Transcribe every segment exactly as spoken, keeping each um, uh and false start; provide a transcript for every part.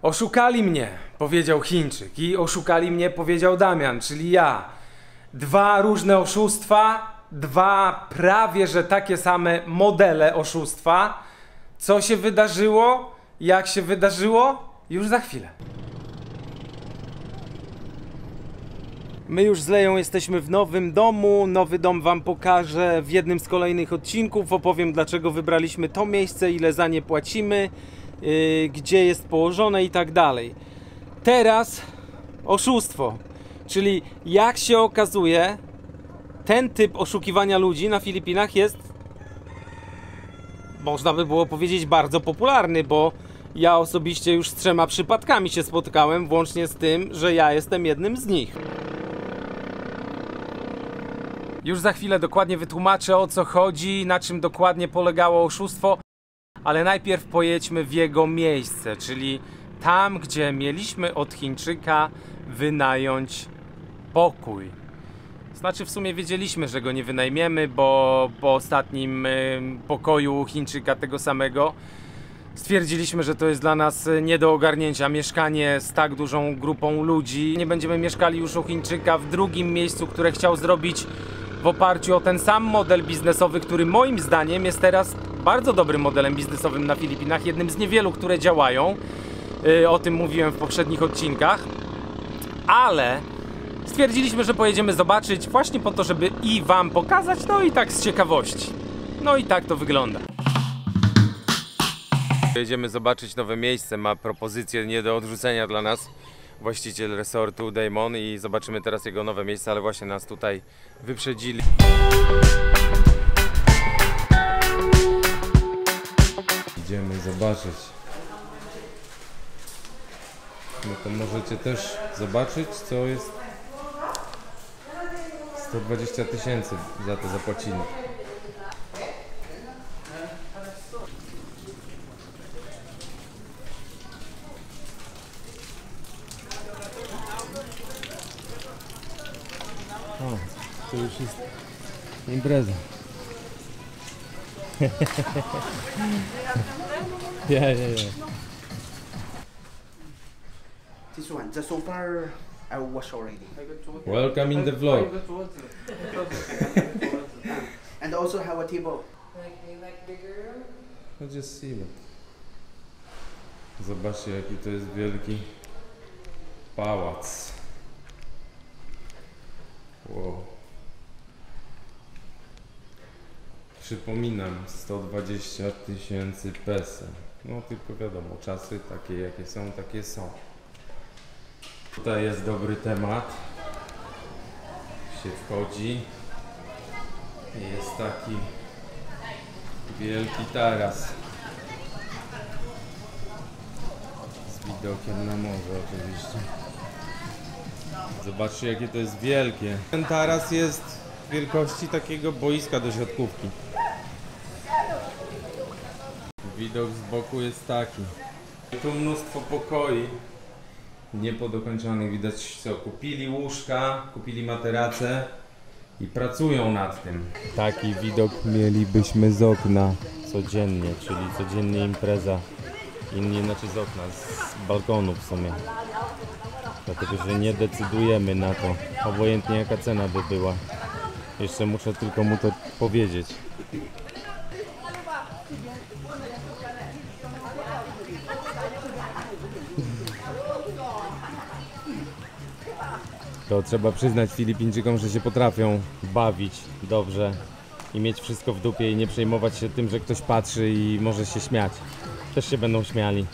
Oszukali mnie, powiedział Chińczyk, i oszukali mnie, powiedział Damian, czyli ja. Dwa różne oszustwa, dwa prawie że takie same modele oszustwa. Co się wydarzyło? Jak się wydarzyło? Już za chwilę. My już z Leją jesteśmy w nowym domu. Nowy dom wam pokażę w jednym z kolejnych odcinków. Opowiem, dlaczego wybraliśmy to miejsce, ile za nie płacimy, yy, gdzie jest położone i tak dalej. Teraz oszustwo. Czyli jak się okazuje, ten typ oszukiwania ludzi na Filipinach jest, można by było powiedzieć, bardzo popularny, bo ja osobiście już z trzema przypadkami się spotkałem, włącznie z tym, że ja jestem jednym z nich. Już za chwilę dokładnie wytłumaczę, o co chodzi, na czym dokładnie polegało oszustwo, ale najpierw pojedźmy w jego miejsce, czyli tam, gdzie mieliśmy od Chińczyka wynająć pokój. Znaczy w sumie wiedzieliśmy, że go nie wynajmiemy, bo po ostatnim y, pokoju Chińczyka tego samego stwierdziliśmy, że to jest dla nas nie do ogarnięcia mieszkanie z tak dużą grupą ludzi. Nie będziemy mieszkali już u Chińczyka w drugim miejscu, które chciał zrobić w oparciu o ten sam model biznesowy, który moim zdaniem jest teraz bardzo dobrym modelem biznesowym na Filipinach, jednym z niewielu, które działają. Yy, o tym mówiłem w poprzednich odcinkach. Ale stwierdziliśmy, że pojedziemy zobaczyć właśnie po to, żeby i wam pokazać, no i tak z ciekawości. No i tak to wygląda. Jedziemy zobaczyć nowe miejsce, ma propozycję nie do odrzucenia dla nas właściciel resortu Damon i zobaczymy teraz jego nowe miejsce, ale właśnie nas tutaj wyprzedzili. Idziemy zobaczyć. No to możecie też zobaczyć, co jest. sto dwadzieścia tysięcy za to zapłacili. O, to już jest impreza. Yeah, yeah, yeah. This one, the sofa I wash already. Welcome in the vlog. And also have a table. No just see it. Zobaczcie, jaki to jest wielki pałac. Wow. Przypominam, sto dwadzieścia tysięcy peso. No tylko wiadomo, czasy takie jakie są, takie są. Tutaj jest dobry temat. Się wchodzi. Jest taki wielki taras. Z widokiem na morze oczywiście. Zobaczcie, jakie to jest wielkie. Ten taras jest wielkości takiego boiska do siatkówki. Widok z boku jest taki. Tu mnóstwo pokoi niepodokończonych. Widać, co kupili łóżka, kupili materace i pracują nad tym. Taki widok mielibyśmy z okna codziennie, czyli codziennie impreza. Inni znaczy z okna, z balkonu w sumie. Dlatego, że nie decydujemy na to, obojętnie jaka cena by była. Jeszcze muszę tylko mu to powiedzieć. To trzeba przyznać Filipińczykom, że się potrafią bawić dobrze i mieć wszystko w dupie i nie przejmować się tym, że ktoś patrzy i może się śmiać. Też się będą śmiali.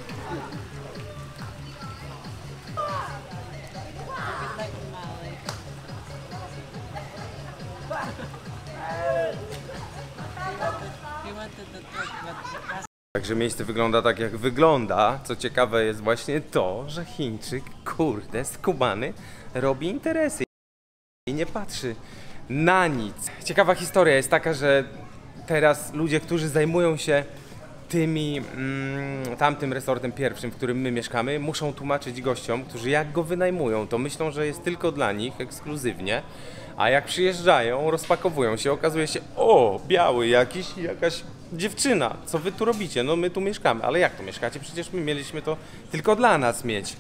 Także miejsce wygląda tak, jak wygląda. Co ciekawe jest właśnie to, że Chińczyk, kurde, skubany, robi interesy i nie patrzy na nic. Ciekawa historia jest taka, że teraz ludzie, którzy zajmują się tymi, mm, tamtym resortem pierwszym, w którym my mieszkamy, muszą tłumaczyć gościom, którzy jak go wynajmują, to myślą, że jest tylko dla nich, ekskluzywnie, a jak przyjeżdżają, rozpakowują się, okazuje się, o, biały jakiś, jakaś dziewczyna, co wy tu robicie? No my tu mieszkamy, ale jak tu mieszkacie? Przecież my mieliśmy to tylko dla nas mieć.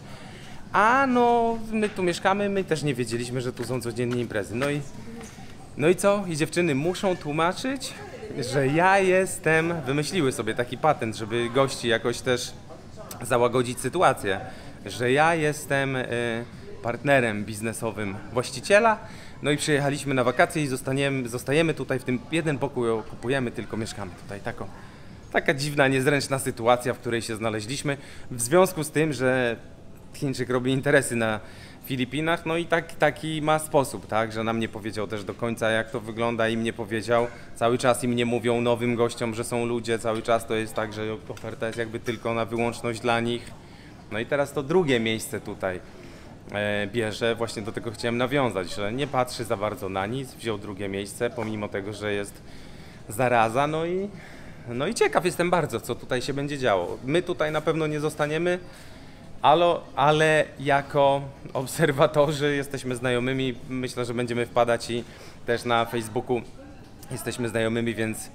A no, my tu mieszkamy, my też nie wiedzieliśmy, że tu są codziennie imprezy. No i, no i co? I dziewczyny muszą tłumaczyć, że ja jestem, wymyśliły sobie taki patent, żeby gości jakoś też załagodzić sytuację, że ja jestem y, partnerem biznesowym właściciela. No i przyjechaliśmy na wakacje i zostaniemy, zostajemy tutaj w tym jeden pokój, kupujemy, tylko mieszkamy tutaj. Taką, taka dziwna, niezręczna sytuacja, w której się znaleźliśmy. W związku z tym, że Chińczyk robi interesy na Filipinach, no i tak, taki ma sposób, tak, że nam nie powiedział też do końca, jak to wygląda, im nie powiedział. Cały czas im nie mówią nowym gościom, że są ludzie, cały czas to jest tak, że oferta jest jakby tylko na wyłączność dla nich. No i teraz to drugie miejsce tutaj e, bierze, właśnie do tego chciałem nawiązać, że nie patrzy za bardzo na nic, wziął drugie miejsce, pomimo tego, że jest zaraza, no i, no i ciekaw jestem bardzo, co tutaj się będzie działo. My tutaj na pewno nie zostaniemy, Ale, ale jako obserwatorzy jesteśmy znajomymi, myślę, że będziemy wpadać i też na Facebooku jesteśmy znajomymi, więc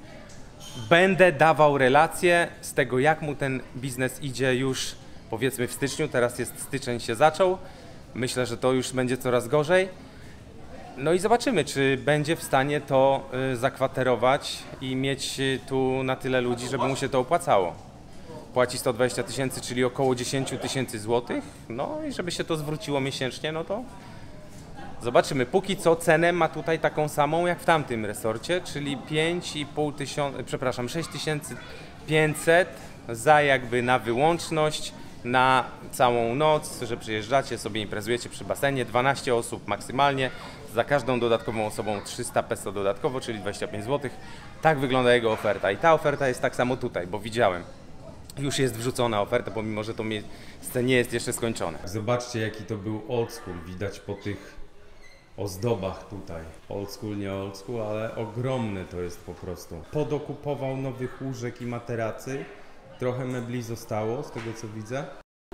będę dawał relacje z tego, jak mu ten biznes idzie już powiedzmy w styczniu, teraz jest styczeń, się zaczął, myślę, że to już będzie coraz gorzej. No i zobaczymy, czy będzie w stanie to y, zakwaterować i mieć tu na tyle ludzi, żeby mu się to opłacało. Płaci sto dwadzieścia tysięcy, czyli około dziesięć tysięcy złotych, no i żeby się to zwróciło miesięcznie, no to zobaczymy. Póki co cenę ma tutaj taką samą jak w tamtym resorcie, czyli pięć i pół tysiąca, przepraszam, sześć tysięcy pięćset za jakby na wyłączność, na całą noc, że przyjeżdżacie, sobie imprezujecie przy basenie, dwanaście osób maksymalnie, za każdą dodatkową osobą trzysta peso dodatkowo, czyli dwadzieścia pięć złotych. Tak wygląda jego oferta i ta oferta jest tak samo tutaj, bo widziałem. Już jest wrzucona oferta, pomimo że to miejsce nie jest jeszcze skończone. Zobaczcie, jaki to był old school, widać po tych ozdobach tutaj. Old school, nie old school, ale ogromne to jest po prostu. Podokupował nowych łóżek i materacy. Trochę mebli zostało, z tego co widzę.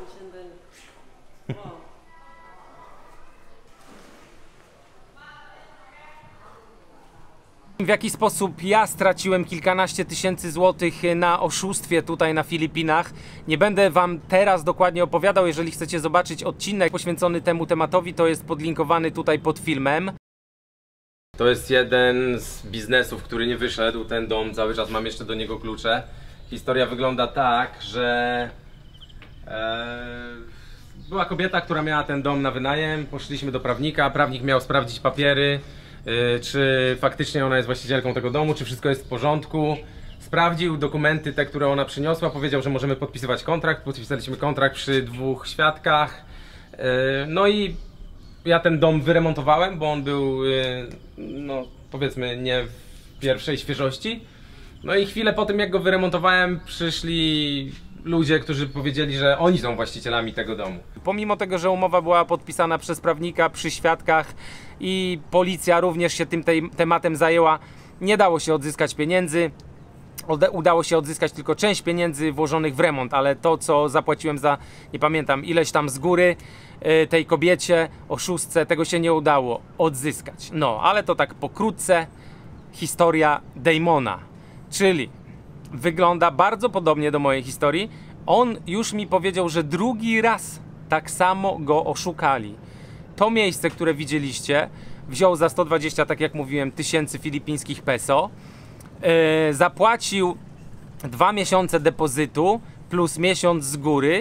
W jaki sposób ja straciłem kilkanaście tysięcy złotych na oszustwie tutaj na Filipinach. Nie będę wam teraz dokładnie opowiadał, jeżeli chcecie zobaczyć odcinek poświęcony temu tematowi, to jest podlinkowany tutaj pod filmem. To jest jeden z biznesów, który nie wyszedł, ten dom, cały czas mam jeszcze do niego klucze. Historia wygląda tak, że e, była kobieta, która miała ten dom na wynajem, poszliśmy do prawnika, prawnik miał sprawdzić papiery, czy faktycznie ona jest właścicielką tego domu, czy wszystko jest w porządku. Sprawdził dokumenty, te, które ona przyniosła, powiedział, że możemy podpisywać kontrakt. Podpisaliśmy kontrakt przy dwóch świadkach. No i ja ten dom wyremontowałem, bo on był, no powiedzmy, nie w pierwszej świeżości. No i chwilę po tym, jak go wyremontowałem, przyszli ludzie, którzy powiedzieli, że oni są właścicielami tego domu. Pomimo tego, że umowa była podpisana przez prawnika przy świadkach i policja również się tym tej, tematem zajęła, nie dało się odzyskać pieniędzy. Udało się odzyskać tylko część pieniędzy włożonych w remont, ale to, co zapłaciłem za, nie pamiętam, ileś tam z góry tej kobiecie, oszustce, tego się nie udało odzyskać. No, ale to tak pokrótce historia Damona, czyli wygląda bardzo podobnie do mojej historii. On już mi powiedział, że drugi raz tak samo go oszukali. To miejsce, które widzieliście, wziął za sto dwadzieścia, tak jak mówiłem, tysięcy filipińskich peso. Yy, zapłacił dwa miesiące depozytu plus miesiąc z góry.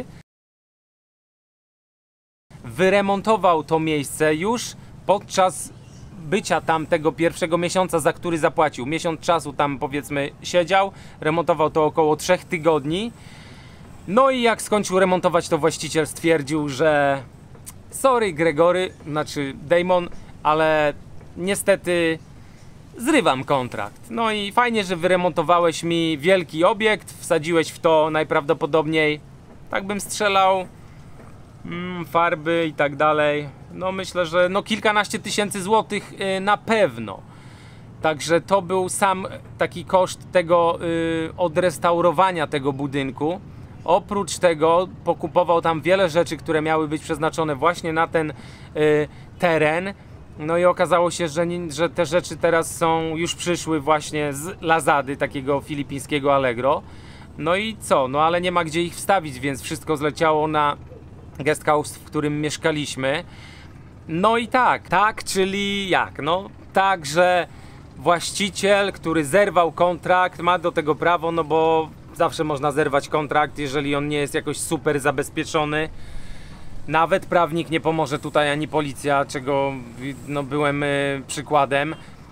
Wyremontował to miejsce już podczas bycia tam tego pierwszego miesiąca, za który zapłacił. Miesiąc czasu tam, powiedzmy, siedział, remontował to około trzech tygodni. No i jak skończył remontować, to właściciel stwierdził, że sorry Gregory, znaczy Damon, ale niestety zrywam kontrakt. No i fajnie, że wyremontowałeś mi wielki obiekt, wsadziłeś w to najprawdopodobniej, tak bym strzelał, mm, farby i tak dalej. No myślę, że no kilkanaście tysięcy złotych yy, na pewno. Także to był sam taki koszt tego yy, odrestaurowania tego budynku. Oprócz tego pokupował tam wiele rzeczy, które miały być przeznaczone właśnie na ten yy, teren. No i okazało się, że, nie, że te rzeczy teraz są, już przyszły właśnie z Lazady, takiego filipińskiego Allegro. No i co? No ale nie ma gdzie ich wstawić, więc wszystko zleciało na guest house, w którym mieszkaliśmy. No i tak, tak, czyli jak? No tak, że właściciel, który zerwał kontrakt, ma do tego prawo, no bo zawsze można zerwać kontrakt, jeżeli on nie jest jakoś super zabezpieczony. Nawet prawnik nie pomoże tutaj, ani policja, czego no, byłem y, przykładem.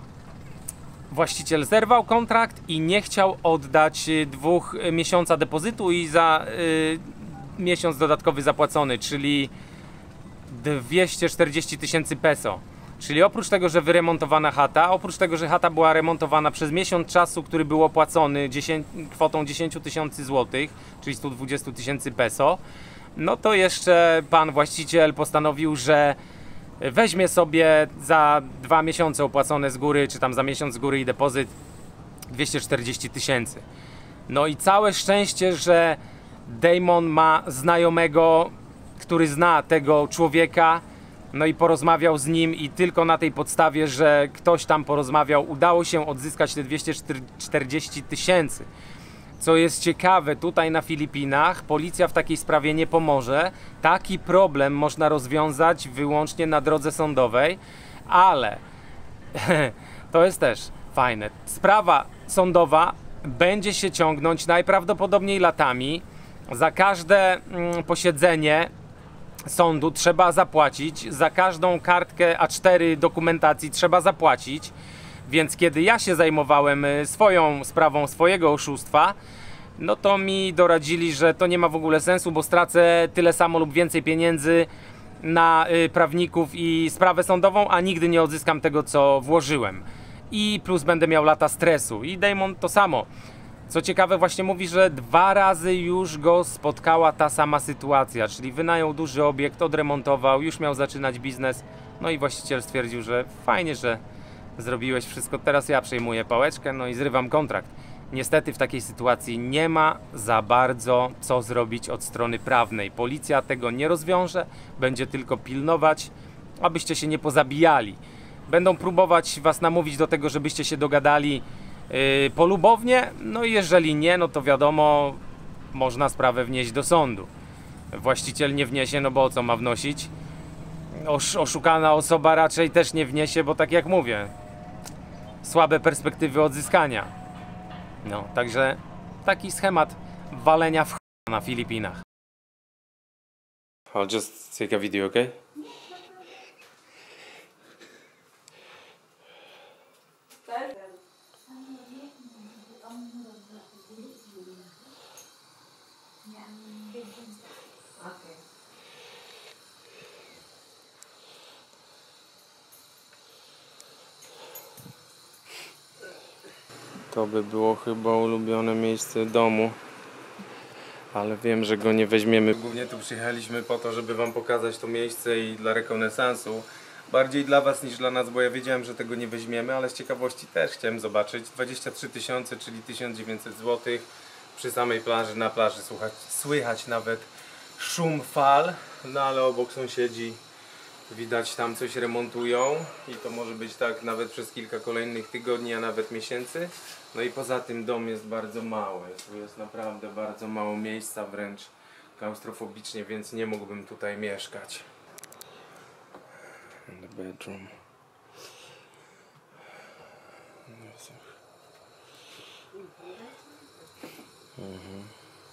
Właściciel zerwał kontrakt i nie chciał oddać y, dwóch y, miesiąca depozytu i za y, miesiąc dodatkowy zapłacony, czyli dwieście czterdzieści tysięcy peso. Czyli oprócz tego, że wyremontowana chata, oprócz tego, że chata była remontowana przez miesiąc czasu, który był opłacony dziesięć, kwotą dziesięć tysięcy złotych, czyli sto dwadzieścia tysięcy peso, no to jeszcze pan właściciel postanowił, że weźmie sobie za dwa miesiące opłacone z góry, czy tam za miesiąc z góry i depozyt dwieście czterdzieści tysięcy. No i całe szczęście, że Damon ma znajomego, który zna tego człowieka, no i porozmawiał z nim i tylko na tej podstawie, że ktoś tam porozmawiał, udało się odzyskać te dwieście czterdzieści tysięcy. Co jest ciekawe, tutaj na Filipinach policja w takiej sprawie nie pomoże. Taki problem można rozwiązać wyłącznie na drodze sądowej, ale to jest też fajne. Sprawa sądowa będzie się ciągnąć najprawdopodobniej latami. Za każde mm, posiedzenie sądu trzeba zapłacić, za każdą kartkę A cztery dokumentacji trzeba zapłacić, więc kiedy ja się zajmowałem swoją sprawą, swojego oszustwa, no to mi doradzili, że to nie ma w ogóle sensu, bo stracę tyle samo lub więcej pieniędzy na y, prawników i sprawę sądową, a nigdy nie odzyskam tego, co włożyłem. I plus będę miał lata stresu. I Damon to samo. Co ciekawe, właśnie mówi, że dwa razy już go spotkała ta sama sytuacja, czyli wynajął duży obiekt, odremontował, już miał zaczynać biznes, no i właściciel stwierdził, że fajnie, że zrobiłeś wszystko, teraz ja przejmuję pałeczkę, no i zrywam kontrakt. Niestety w takiej sytuacji nie ma za bardzo co zrobić od strony prawnej. Policja tego nie rozwiąże, będzie tylko pilnować, abyście się nie pozabijali. Będą próbować was namówić do tego, żebyście się dogadali Yy, polubownie, no i jeżeli nie, no to wiadomo, można sprawę wnieść do sądu. Właściciel nie wniesie, no bo o co ma wnosić? Osz, oszukana osoba raczej też nie wniesie, bo tak jak mówię, słabe perspektywy odzyskania. No, także taki schemat walenia w ch... na Filipinach. I'll just take a video, okay? To by było chyba ulubione miejsce domu, ale wiem, że go nie weźmiemy. Głównie tu przyjechaliśmy po to, żeby wam pokazać to miejsce i dla rekonesansu. Bardziej dla was niż dla nas, bo ja wiedziałem, że tego nie weźmiemy, ale z ciekawości też chciałem zobaczyć. dwadzieścia trzy tysiące, czyli tysiąc dziewięćset złotych przy samej plaży, na plaży słuchać, słychać nawet szum fal, no ale obok sąsiedzi widać tam coś remontują i to może być tak nawet przez kilka kolejnych tygodni, a nawet miesięcy. No i poza tym dom jest bardzo mały, tu jest naprawdę bardzo mało miejsca, wręcz klaustrofobicznie, więc nie mógłbym tutaj mieszkać. The bedroom. Mhm.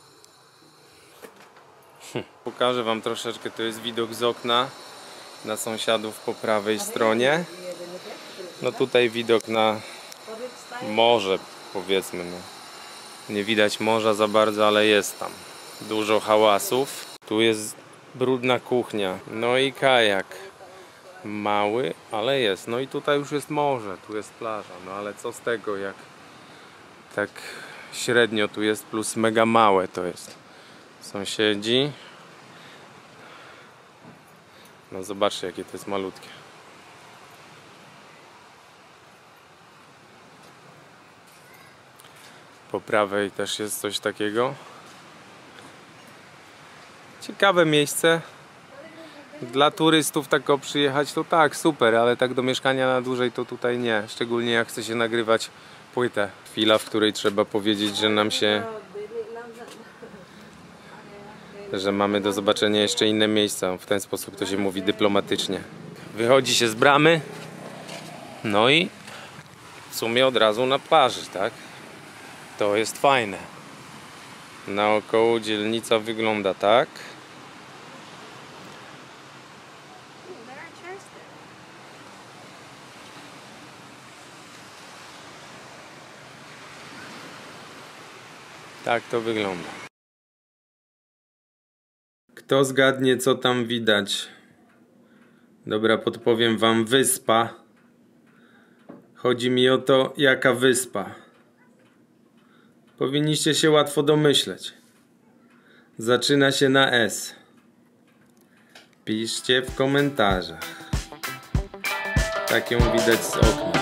Pokażę wam troszeczkę, to jest widok z okna na sąsiadów po prawej stronie. No tutaj widok na morze, powiedzmy. No. Nie widać morza za bardzo, ale jest tam dużo hałasów. Tu jest brudna kuchnia, no i kajak. Mały, ale jest. No i tutaj już jest morze, tu jest plaża. No ale co z tego, jak tak średnio tu jest, plus mega małe to jest. Sąsiedzi. No zobaczcie, jakie to jest malutkie. Po prawej też jest coś takiego. Ciekawe miejsce. Dla turystów tak o przyjechać to tak, super, ale tak do mieszkania na dłużej to tutaj nie. Szczególnie jak chce się nagrywać płytę. Chwila, w której trzeba powiedzieć, że nam się... że mamy do zobaczenia jeszcze inne miejsca. W ten sposób to się mówi dyplomatycznie. Wychodzi się z bramy, no i w sumie od razu na plaży, tak? To jest fajne. Naokoło dzielnica wygląda tak. Tak to wygląda. Kto zgadnie, co tam widać? Dobra, podpowiem wam. Wyspa. Chodzi mi o to, jaka wyspa. Powinniście się łatwo domyśleć. Zaczyna się na S. Piszcie w komentarzach. Tak ją widać z okna.